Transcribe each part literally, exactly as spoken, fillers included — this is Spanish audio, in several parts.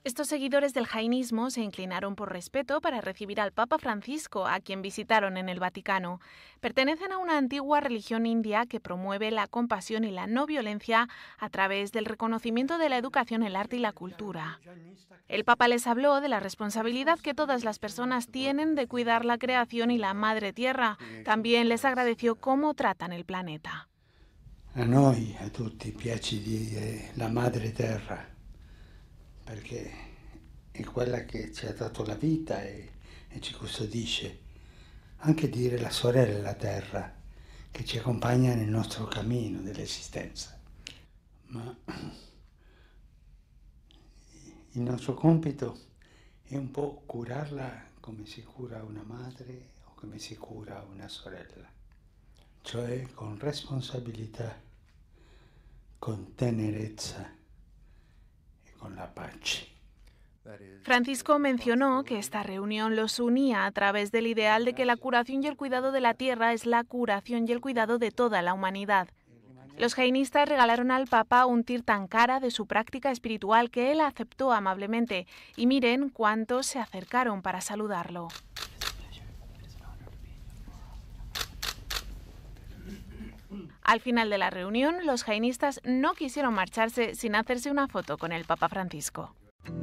Estos seguidores del jainismo se inclinaron por respeto para recibir al Papa Francisco, a quien visitaron en el Vaticano. Pertenecen a una antigua religión india que promueve la compasión y la no violencia a través del reconocimiento de la educación, el arte y la cultura. El Papa les habló de la responsabilidad que todas las personas tienen de cuidar la creación y la madre tierra. También les agradeció cómo tratan el planeta. A noi, a tutti, piace dire la madre terra, perché è quella che ci ha dato la vita e, e ci custodisce. Anche dire la sorella terra, che ci accompagna nel nostro cammino dell'esistenza. Ma il nostro compito è un po' curarla come si cura una madre o come si cura una sorella, cioè con responsabilità, con tenerezza y con la pace. Francisco mencionó que esta reunión los unía a través del ideal de que la curación y el cuidado de la tierra es la curación y el cuidado de toda la humanidad. Los jainistas regalaron al Papa un tirthankara de su práctica espiritual que él aceptó amablemente, y miren cuántos se acercaron para saludarlo. Al final de la reunión, los jainistas no quisieron marcharse sin hacerse una foto con el Papa Francisco.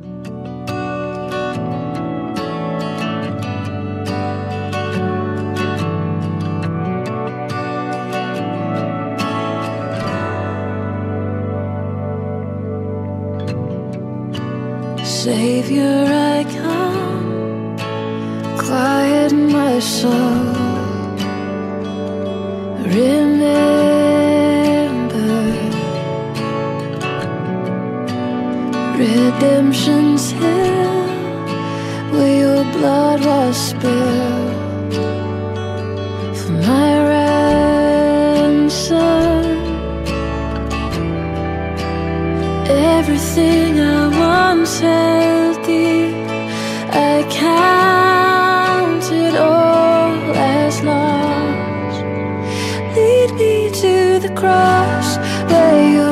Savior, I come, quiet my soul. Remember redemption's hill, where your blood was spilled for my ransom. Everything I once held dear, I count it all as lost. Lead me to the cross where you